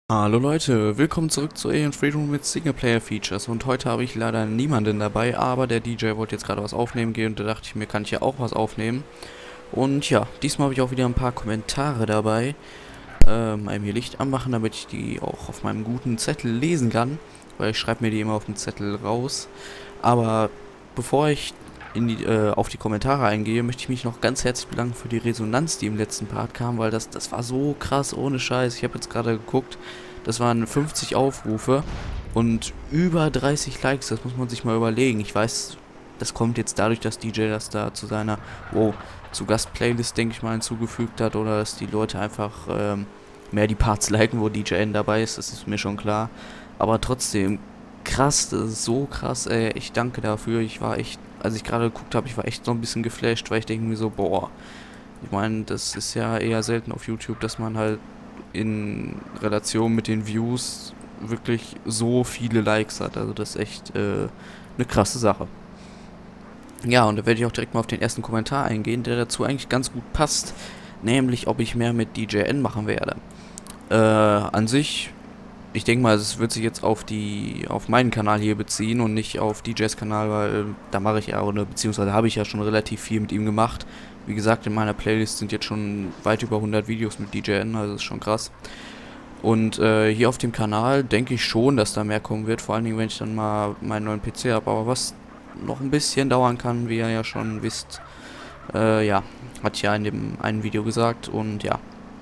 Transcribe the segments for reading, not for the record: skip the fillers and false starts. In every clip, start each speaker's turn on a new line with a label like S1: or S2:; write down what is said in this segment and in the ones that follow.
S1: Hallo Leute, willkommen zurück zu Alien Freedom mit Singleplayer Features und heute habe ich leider niemanden dabei, aber der DJ wollte jetzt gerade was aufnehmen gehen und da dachte ich mir, kann ich ja auch was aufnehmen. Und ja, diesmal habe ich auch wieder ein paar Kommentare dabei, einmal hier Licht anmachen, damit ich die auch auf meinem guten Zettel lesen kann, weil ich schreibe mir die immer auf dem Zettel raus. Aber bevor ich auf die Kommentare eingehe, möchte ich mich noch ganz herzlich bedanken für die Resonanz, die im letzten Part kam, weil das war so krass, ohne Scheiß. Ich habe jetzt gerade geguckt, das waren 50 Aufrufe und über 30 Likes, das muss man sich mal überlegen. Ich weiß, das kommt jetzt dadurch, dass DJ das da zu seiner zu Gast-Playlist, denke ich mal, hinzugefügt hat, oder dass die Leute einfach mehr die Parts liken, wo DJ dabei ist, das ist mir schon klar. Aber trotzdem, krass, das ist so krass, ey, ich danke dafür. Ich war echt, als ich gerade geguckt habe, ich war echt so ein bisschen geflasht, weil ich denke mir so, boah, ich meine, das ist ja eher selten auf YouTube, dass man halt in Relation mit den Views wirklich so viele Likes hat. Also das ist echt eine krasse Sache. Ja, und da werde ich auch direkt mal auf den ersten Kommentar eingehen, der dazu eigentlich ganz gut passt, nämlich ob ich mehr mit DJN machen werde. An sich, ich denke mal, es wird sich jetzt auf meinen Kanal hier beziehen und nicht auf DJs Kanal, weil da mache ich ja, oder beziehungsweise habe ich ja schon relativ viel mit ihm gemacht. Wie gesagt, in meiner Playlist sind jetzt schon weit über 100 Videos mit DJN, also das ist schon krass. Und hier auf dem Kanal denke ich schon, dass da mehr kommen wird, vor allen Dingen, wenn ich dann mal meinen neuen PC habe. Aber was noch ein bisschen dauern kann, wie ihr ja schon wisst, ja, hatte ich ja in dem einen Video gesagt. Und ja,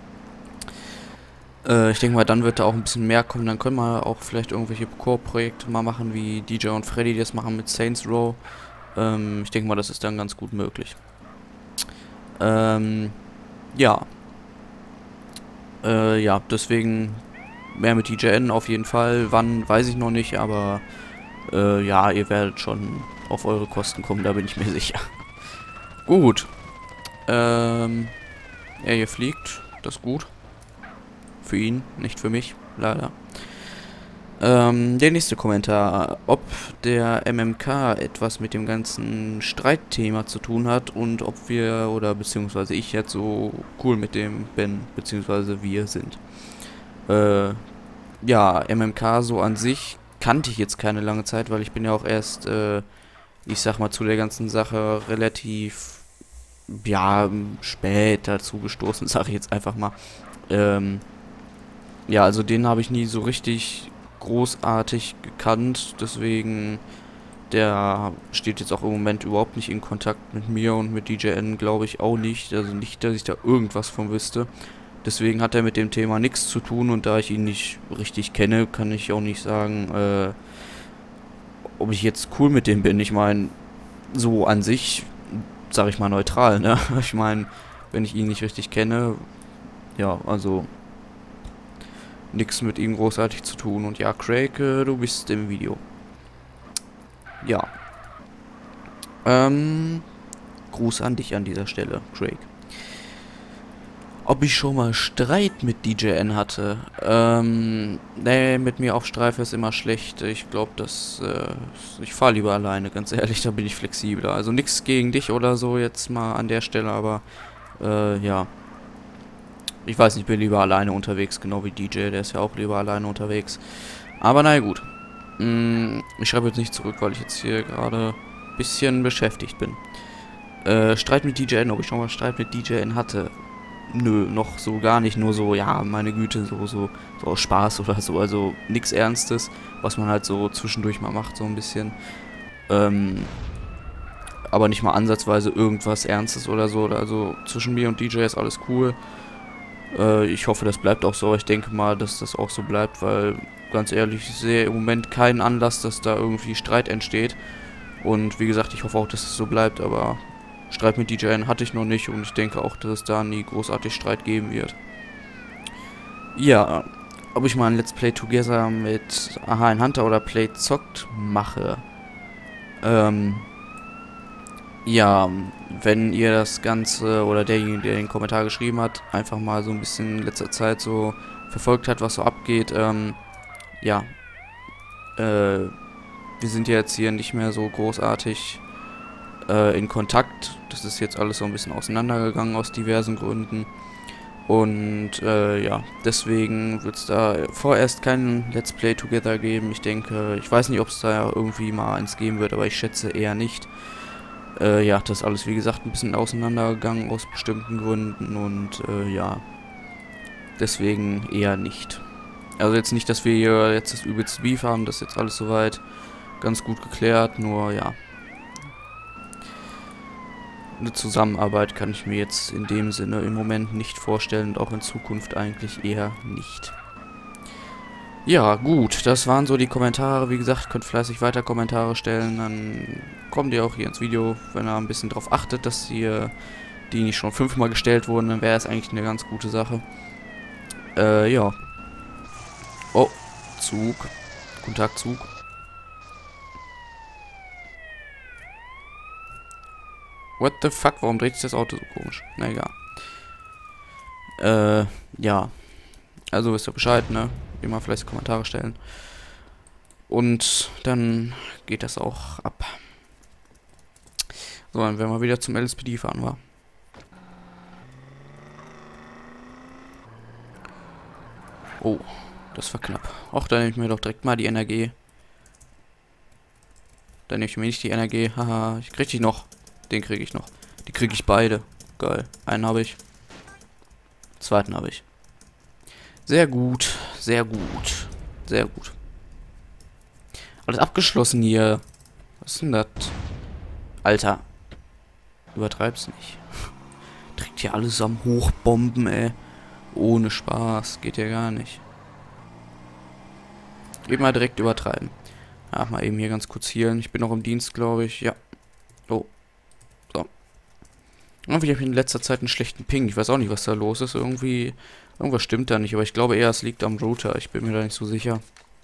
S1: ich denke mal, dann wird da auch ein bisschen mehr kommen. Dann können wir auch vielleicht irgendwelche Core-Projekte mal machen, wie DJ und Freddy, die das machen mit Saints Row. Ich denke mal, das ist dann ganz gut möglich. Ja. Ja, deswegen mehr mit DJN auf jeden Fall. Wann, weiß ich noch nicht, aber ja, ihr werdet schon auf eure Kosten kommen, da bin ich mir sicher. Gut. Er hier fliegt, das ist gut. Für ihn, nicht für mich, leider. Der nächste Kommentar, ob der MMK etwas mit dem ganzen Streitthema zu tun hat und ob wir, oder beziehungsweise ich jetzt so cool mit dem bin, beziehungsweise wir sind. Ja, MMK so an sich kannte ich jetzt keine lange Zeit, weil ich bin ja auch erst, ich sag mal, zu der ganzen Sache relativ, ja, spät dazu gestoßen, sag ich jetzt einfach mal. Ja, also den habe ich nie so richtig großartig gekannt, deswegen der steht jetzt auch im Moment überhaupt nicht in Kontakt mit mir und mit DJN glaube ich auch nicht, also nicht, dass ich da irgendwas von wüsste. Deswegen hat er mit dem Thema nichts zu tun und da ich ihn nicht richtig kenne, kann ich auch nicht sagen, ob ich jetzt cool mit dem bin. Ich meine, so an sich, sag ich mal neutral, ne? Ich meine, wenn ich ihn nicht richtig kenne, ja, also nichts mit ihm großartig zu tun. Und ja, Craig, du bist im Video. Ja. Gruß an dich an dieser Stelle, Craig. Ob ich schon mal Streit mit DJN hatte? Nee, mit mir auf Streife ist immer schlecht. Ich glaube, ich fahre lieber alleine, ganz ehrlich, da bin ich flexibler. Also nichts gegen dich oder so jetzt mal an der Stelle, aber ja. Ich weiß nicht, ich bin lieber alleine unterwegs, genau wie DJ, der ist ja auch lieber alleine unterwegs. Aber naja, gut. Ich schreibe jetzt nicht zurück, weil ich jetzt hier gerade ein bisschen beschäftigt bin. Streit mit DJN, ob ich schon mal Streit mit DJN hatte? Nö, noch so gar nicht, nur so, ja, meine Güte, so aus Spaß oder so, also nichts Ernstes, was man halt so zwischendurch mal macht, so ein bisschen. Aber nicht mal ansatzweise irgendwas Ernstes oder so, also zwischen mir und DJ ist alles cool. Ich hoffe, das bleibt auch so. Ich denke mal, dass das auch so bleibt, weil, ganz ehrlich, ich sehe im Moment keinen Anlass, dass da irgendwie Streit entsteht. Und wie gesagt, ich hoffe auch, dass es so bleibt, aber Streit mit DJN hatte ich noch nicht und ich denke auch, dass es da nie großartig Streit geben wird. Ja, ob ich mal ein Let's Play Together mit Aha ein Hunter oder Play Zockt mache. Ja, wenn ihr das Ganze oder derjenige, der den Kommentar geschrieben hat, einfach mal so ein bisschen in letzter Zeit so verfolgt hat, was so abgeht, ja, wir sind ja jetzt hier nicht mehr so großartig in Kontakt. Das ist jetzt alles so ein bisschen auseinandergegangen aus diversen Gründen. Und ja, deswegen wird es da vorerst kein Let's Play Together geben. Ich denke, ich weiß nicht, ob es da irgendwie mal eins geben wird, aber ich schätze eher nicht. Ja, das ist alles, wie gesagt, ein bisschen auseinandergegangen aus bestimmten Gründen und ja, deswegen eher nicht. Also jetzt nicht, dass wir hier jetzt das übelste Beef haben, das ist jetzt alles soweit ganz gut geklärt, nur ja. Eine Zusammenarbeit kann ich mir jetzt in dem Sinne im Moment nicht vorstellen und auch in Zukunft eigentlich eher nicht. Ja, gut, das waren so die Kommentare. Wie gesagt, könnt fleißig weiter Kommentare stellen, dann kommt ihr auch hier ins Video, wenn ihr ein bisschen darauf achtet, dass die nicht schon 5-mal gestellt wurden, dann wäre es eigentlich eine ganz gute Sache. Ja. Oh, Zug. Guten Tag, Zug. What the fuck, warum dreht sich das Auto so komisch? Na egal. Ja. Also wisst ihr Bescheid, ne? Immer vielleicht Kommentare stellen. Und dann geht das auch ab. So, dann werden wir wieder zum LSPD fahren, wa? Oh, das war knapp. Och, dann nehme ich mir doch direkt mal die NRG. Dann nehme ich mir nicht die NRG. Haha, ich krieg die noch. Den kriege ich noch. Die kriege ich beide. Geil. Einen habe ich. Zweiten habe ich. Sehr gut. Sehr gut. Sehr gut. Alles abgeschlossen hier. Was ist denn das? Alter. Übertreib's nicht. Trägt hier alles am Hochbomben, ey. Ohne Spaß. Geht ja gar nicht. Eben mal direkt übertreiben. Ach, mal eben hier ganz kurz healen. Ich bin noch im Dienst, glaube ich. Ja. Oh. So. Irgendwie habe ich in letzter Zeit einen schlechten Ping. Ich weiß auch nicht, was da los ist. Irgendwas stimmt da nicht. Aber ich glaube eher, es liegt am Router. Ich bin mir da nicht so sicher.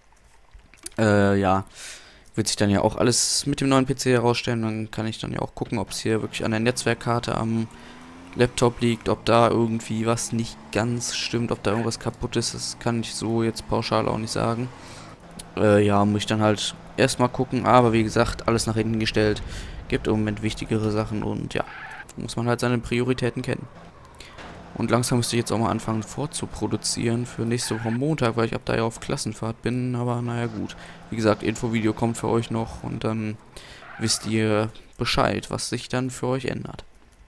S1: Ja. Wird sich dann ja auch alles mit dem neuen PC herausstellen. Dann kann ich dann ja auch gucken, ob es hier wirklich an der Netzwerkkarte am Laptop liegt. Ob da irgendwie was nicht ganz stimmt. Ob da irgendwas kaputt ist. Das kann ich so jetzt pauschal auch nicht sagen. Ja, muss ich dann halt erstmal gucken. Aber wie gesagt, alles nach hinten gestellt. Gibt im Moment wichtigere Sachen und ja, muss man halt seine Prioritäten kennen. Und langsam müsste ich jetzt auch mal anfangen vorzuproduzieren für nächste Woche Montag, weil ich ab da ja auf Klassenfahrt bin. Aber naja gut. Wie gesagt, Infovideo kommt für euch noch und dann wisst ihr Bescheid, was sich dann für euch ändert.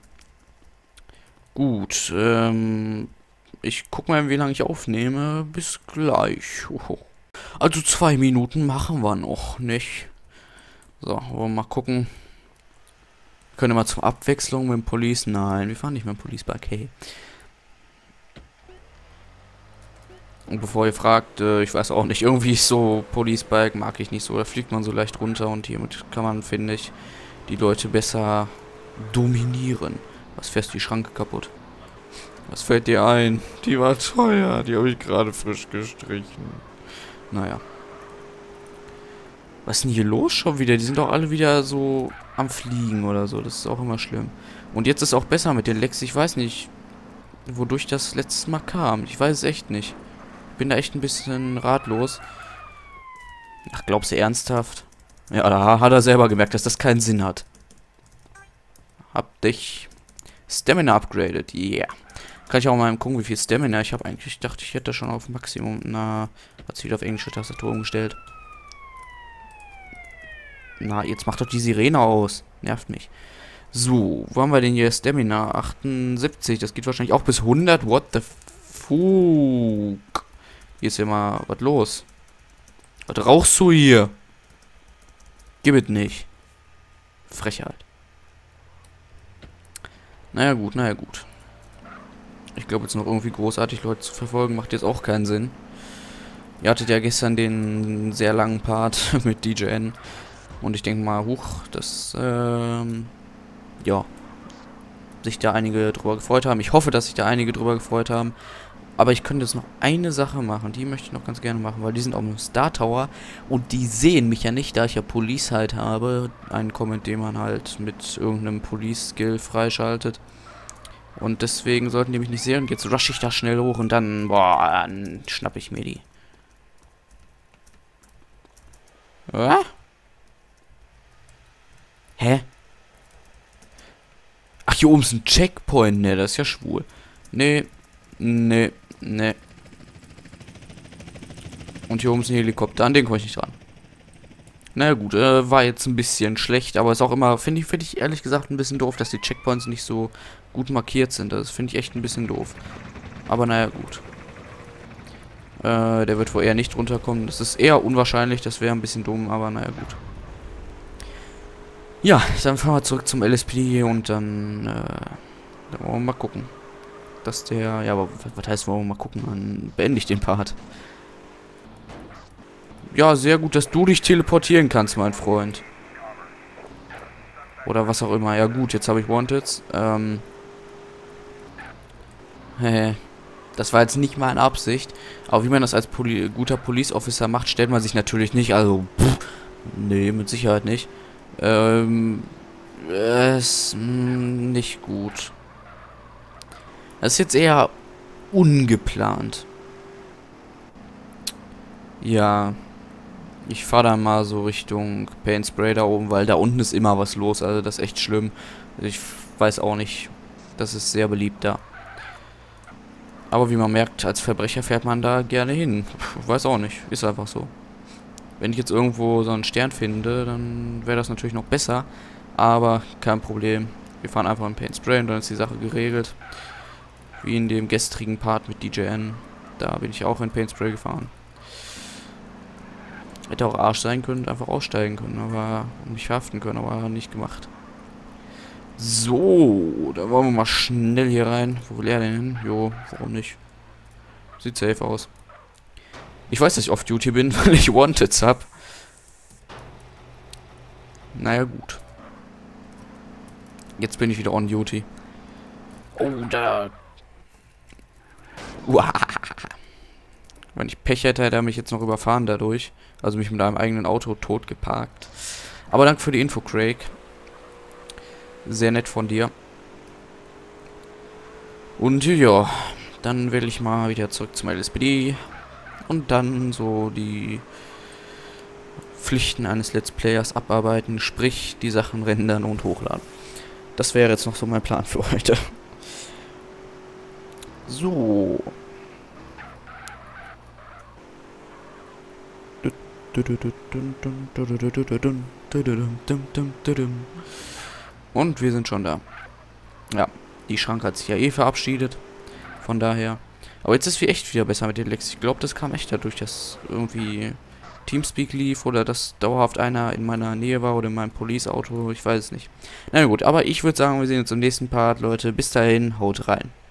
S1: Gut, ich guck mal, wie lange ich aufnehme. Bis gleich. Also 2 Minuten machen wir noch, nicht? So, wollen wir mal gucken. Können wir mal zur Abwechslung mit dem Police? Nein, wir fahren nicht mit dem Police-Bike, hey. Und bevor ihr fragt, ich weiß auch nicht, irgendwie so Police-Bike mag ich nicht so. Da fliegt man so leicht runter und hiermit kann man, finde ich, die Leute besser dominieren. Was fährst die Schranke kaputt? Was fällt dir ein? Die war teuer, die habe ich gerade frisch gestrichen. Naja. Was ist denn hier los schon wieder? Die sind doch alle wieder so am Fliegen oder so. Das ist auch immer schlimm. Und jetzt ist auch besser mit den Lecks. Ich weiß nicht, wodurch das letztes Mal kam. Ich weiß es echt nicht. Bin da echt ein bisschen ratlos. Ach, glaubst du ernsthaft? Ja, da hat er selber gemerkt, dass das keinen Sinn hat. Hab dich Stamina upgraded. Yeah. Kann ich auch mal gucken, wie viel Stamina ich habe eigentlich. Ich dachte, ich hätte schon auf Maximum. Na, hat sich wieder auf englische Tastatur umgestellt. Na, jetzt macht doch die Sirene aus. Nervt mich. So, wo haben wir denn hier Stamina? 78, das geht wahrscheinlich auch bis 100. What the fuck? Hier ist ja mal was los. Was rauchst du hier? Gib es nicht. Frechheit. Naja gut, naja gut. Ich glaube jetzt noch irgendwie großartig Leute zu verfolgen, macht jetzt auch keinen Sinn. Ihr hattet ja gestern den sehr langen Part mit DJN. Und ich denke mal, dass, ja, sich da einige drüber gefreut haben. Ich hoffe, dass sich da einige drüber gefreut haben. Aber ich könnte jetzt noch eine Sache machen, die möchte ich noch ganz gerne machen, weil die sind auf dem Star Tower und die sehen mich ja nicht, da ich ja Police halt habe. Einen Comment, den man halt mit irgendeinem Police-Skill freischaltet. Und deswegen sollten die mich nicht sehen. Und jetzt rush ich da schnell hoch und dann, boah, dann schnapp ich mir die. Hä? Ach, hier oben ist ein Checkpoint. Ne, das ist ja schwul. Nee, Nee, nee. Und hier oben ist ein Helikopter, an den komme ich nicht dran. Naja gut, war jetzt ein bisschen schlecht, aber ist auch immer, finde ich ehrlich gesagt ein bisschen doof, dass die Checkpoints nicht so gut markiert sind. Das finde ich echt ein bisschen doof. Aber naja gut. Der wird wohl eher nicht runterkommen. Das ist eher unwahrscheinlich, das wäre ein bisschen dumm, aber naja gut. Ja, dann fahren wir zurück zum LSPD und dann wollen wir mal gucken. Dass der, ja, aber was heißt, wollen wir mal gucken, dann beende ich den Part. Ja, sehr gut, dass du dich teleportieren kannst, mein Freund. Oder was auch immer. Ja gut, jetzt habe ich Wanteds. Das war jetzt nicht meine Absicht. Aber wie man das als guter Police Officer macht, stellt man sich natürlich nicht. Also, nee, mit Sicherheit nicht. Ist nicht gut. Das ist jetzt eher ungeplant. Ja. Ich fahre dann mal so Richtung Paint Spray da oben, weil da unten ist immer was los. Also das ist echt schlimm. Ich weiß auch nicht. Das ist sehr beliebt da. Aber wie man merkt, als Verbrecher fährt man da gerne hin. Ich weiß auch nicht. Ist einfach so. Wenn ich jetzt irgendwo so einen Stern finde, dann wäre das natürlich noch besser. Aber kein Problem. Wir fahren einfach in Paint Spray und dann ist die Sache geregelt. Wie in dem gestrigen Part mit DJN. Da bin ich auch in Paint Spray gefahren. Hätte auch Arsch sein können und einfach aussteigen können, aber mich verhaften können, aber nicht gemacht. So, da wollen wir mal schnell hier rein. Wo will er denn hin? Jo, warum nicht? Sieht safe aus. Ich weiß, dass ich off Duty bin, weil ich Wanteds hab. Naja, gut. Jetzt bin ich wieder on Duty. Oh, da. Uah. Wenn ich Pech hätte, hätte er mich jetzt noch überfahren dadurch. Also mich mit einem eigenen Auto tot geparkt. Aber danke für die Info, Craig. Sehr nett von dir. Und ja, dann will ich mal wieder zurück zum LSPD. Und dann so die Pflichten eines Let's Players abarbeiten. Sprich, die Sachen rendern und hochladen. Das wäre jetzt noch so mein Plan für heute. So. Und wir sind schon da. Ja, die Schranke hat sich ja eh verabschiedet. Von daher. Aber jetzt ist es echt wieder besser mit den Lecks. Ich glaube, das kam echt dadurch, dass irgendwie Teamspeak lief oder dass dauerhaft einer in meiner Nähe war oder in meinem Police-Auto. Ich weiß es nicht. Na gut, aber ich würde sagen, wir sehen uns im nächsten Part, Leute. Bis dahin, haut rein.